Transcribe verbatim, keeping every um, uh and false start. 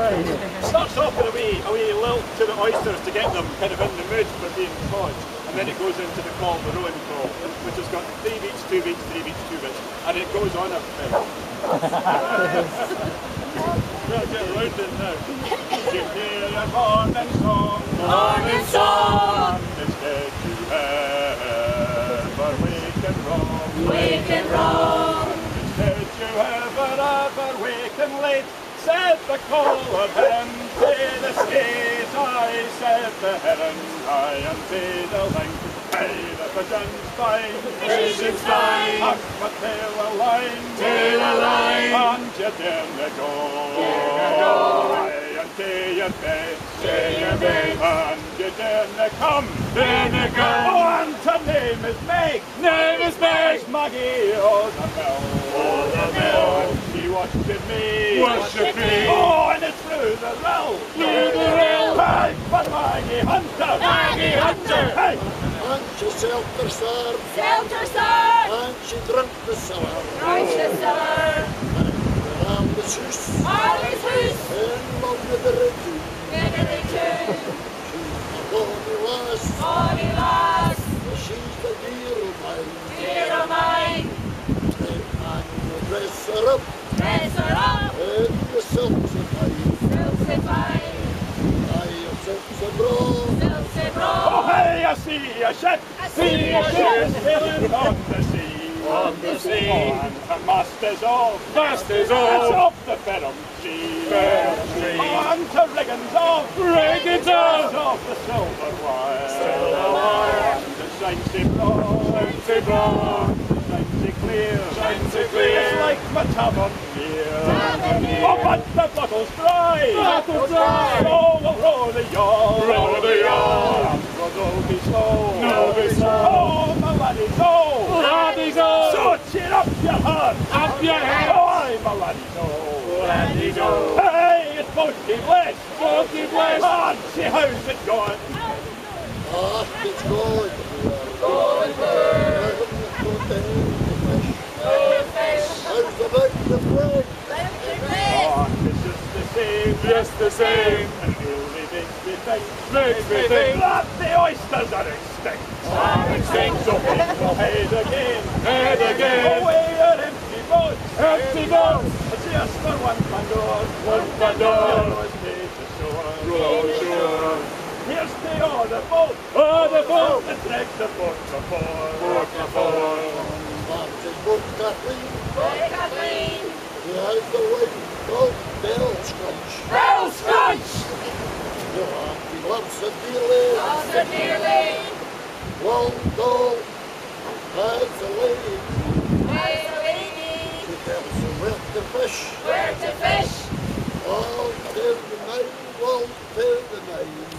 Starts off with a wee, a wee lilt to the oysters to get them kind of in the mood for being caught, and then it goes into the call, the rowing call, which has got three beats, two beats, three beats, two beats, and it goes on a bit. We'll get round it now. Give me a morning song, morning song. Instead you ever wake and roam, Wake and roam. Instead you ever, ever wake and late. Said the call of heaven to the skate, I said the heron, I am to the length. Hey, the pigeons fly, Pigeons fly, up my tail a line, tail a line, and you dare they go, dare they go, aye, and to your bed, to your bed, and you dare they come, dare they come. Oh, and her name is Meg, Name is Meg, Maggie, oh the bell, oh the bell, she watched me, watched me, oh, and it's through the rill, through the rill, hey, but Maggie Hunter, Maggie Hunter, hey. And she sailed her sir, sailed her sir, and she drank the cellar, drank the cellar, and around the house, all his house, and long the dredging, in the tune, she's the bonny lass, bonny lass, she's the dear of mine, dear of mine, and you dress her up, dress her up, in the silks of mine, silks and fine, aye, of silks and bra, silks and Oh, bra, hey, I see a ship, I see a ship, sailing on the sea, on the sea, oh, and her mast is off, mast is it's off, off the Ferrum Tree, Ferrum Tree, oh, and her rigging's off, rigging's off, off the silver wire, silver wire, and the shines so broad, shines so broad, shines so clear, shines so clear, it's like my tavern here, tavern here, oh, but the buckle's dry, buckle's dry, oh, we'll row the yawl, row the yawl, no be slow, no be slow, oh, my laddies, oh, laddies, oh, so cheer up your heart, up your head, oh, aye, my laddies, oh, laddies, oh, hey, it's Boaty Bliss, Boaty Bliss, and see how's it going, ah, it's going, going good, no fish, how's the boat the flag, oh, it's just the same, just the same, and really makes me think, makes me think, that the oysters are extinct, are extinct, so we'll head again, head again, away our empty boats, empty boats, just for one pandor, one pandor, row shore. Here's the other boat, other boat, that drags the boat before, boat before, Martin's boat Kathleen, boat Kathleen, he has the white called Bell Scrunch, Bell Scrunch, he loves it dearly, loves her dearly, long tall, has a lady, has a lady, she tells him where to fish, where to fish, all till the night, all till the night.